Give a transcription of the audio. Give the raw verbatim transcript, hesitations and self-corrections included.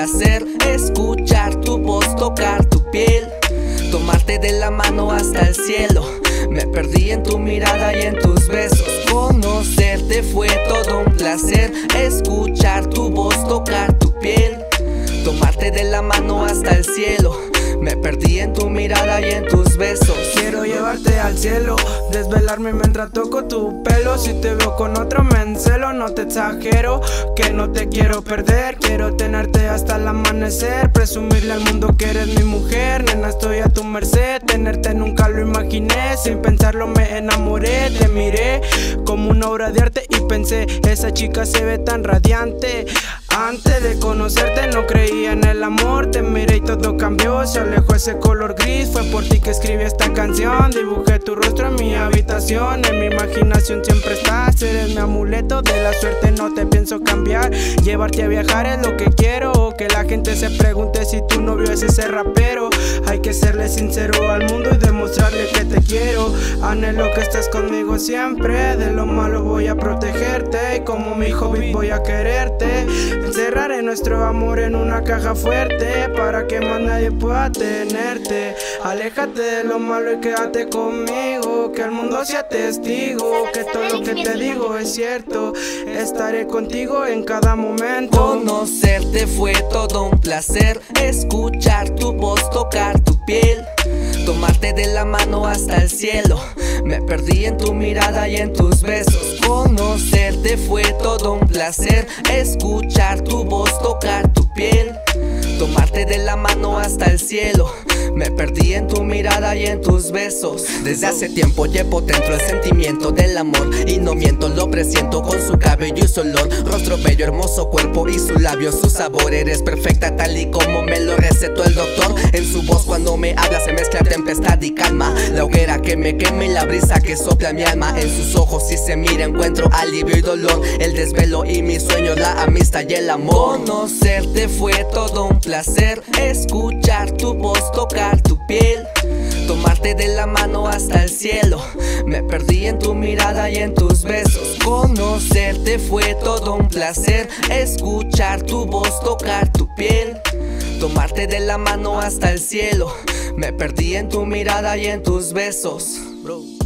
placer escuchar tu voz, tocar tu piel, tomarte de la mano hasta el cielo. Me perdí en tu mirada y en tus besos. Conocerte fue todo un placer, escuchar tu voz, tocar tu piel, tomarte de la mano hasta el cielo. Me perdí en tu mirada y en tus besos. Quiero llevarte al cielo, desvelarme mientras toco tu pelo. Si te veo con otro me encelo, no te exagero, que no te quiero perder. Quiero tenerte hasta el amanecer, presumirle al mundo que eres mi mujer. Nena, estoy a tu merced, tenerte nunca lo imaginé. Sin pensarlo me enamoré, te miré como una obra de arte y pensé, esa chica se ve tan radiante. Antes de conocerte no creía en el amor, te miré y todo cambió, se alejó ese color gris. Fue por ti que escribí esta canción, dibujé tu rostro en mi habitación. En mi imaginación siempre estás, eres mi amuleto de la suerte, no te pienso cambiar. Llevarte a viajar es lo que quiero, que la gente se pregunte si tu novio es ese rapero. Hay que serle sincero al mundo y demostrarle que te quiero. Anhelo que estés conmigo siempre, de lo malo voy a protegerte y como mi hobby voy a quererte. Encerraré nuestro amor en una caja fuerte para que más nadie pueda tenerte. Aléjate de lo malo y quédate conmigo, que el mundo sea testigo, que todo lo que te digo es cierto. Estaré contigo en cada momento. Conocerte fue todo un placer, escuchar tu voz, tocar tu piel, tomarte de la mano hasta el cielo. Me perdí en tu mirada y en tus besos. Conocerte fue todo un placer, escuchar tu voz, tocar tu piel, tomarte de la mano hasta el cielo. Me perdí en tu mirada y en tus besos. Desde hace tiempo llevo dentro el sentimiento del amor, y no miento, lo presiento con su cabello y su olor. Rostro bello, hermoso cuerpo y su labio, su sabor. Eres perfecta tal y como me lo recetó el doctor. En su voz cuando me habla se mezcla tempestad y calma, la hoguera que me quema y la brisa que sopla mi alma. En sus ojos si se mira encuentro alivio y dolor, el desvelo y mis sueños, la amistad y el amor. Conocerte fue todo un placer, escuchar tu voz, tocar tu piel, tomarte de la mano hasta el cielo. Me perdí en tu mirada y en tus besos. Conocerte fue todo un placer, escuchar tu voz, tocar tu piel, tomarte de la mano hasta el cielo. Me perdí en tu mirada y en tus besos, bro.